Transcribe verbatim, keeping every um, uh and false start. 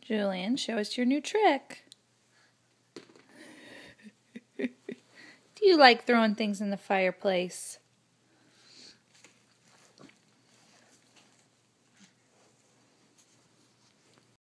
Julian, show us your new trick. Do you like throwing things in the fireplace?